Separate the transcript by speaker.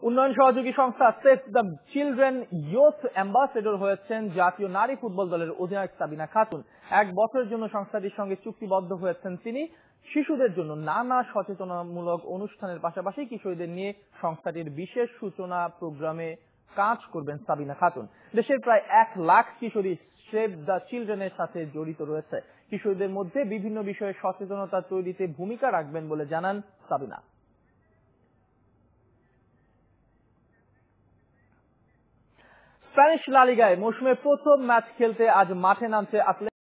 Speaker 1: উন্নয়ন সহযোগী সংস্থা Save the Children youth ambassador হয়েছেন জাতীয় নারী ফুটবল দলের অধিনায়ক সাবিনা খাতুন। 1 বছরের জন্য সংস্থাটির সঙ্গে চুক্তিবদ্ধ হয়েছেন তিনি। শিশুদের জন্য নানা সচেতনতামূলক অনুষ্ঠানের পাশাপাশি কিশোরীদের নিয়ে সংস্থাটির বিশেষ সূচনা প্রোগ্রামে কাজ করবেন সাবিনা খাতুন। দেশের প্রায় 1 লাখ কিশোরী সেভ দ্য চিলড্রেনের সাথে জড়িত রয়েছে। কিশোরীদের মধ্যে বিভিন্ন বিষয়ে সচেতনতা তৈরিতে ভূমিকা রাখবেন বলে জানান সাবিনা। স্প্যানিশ লা লিগায় মৌসুমের প্রথম ম্যাচ খেলতে আজ মাঠে নামছে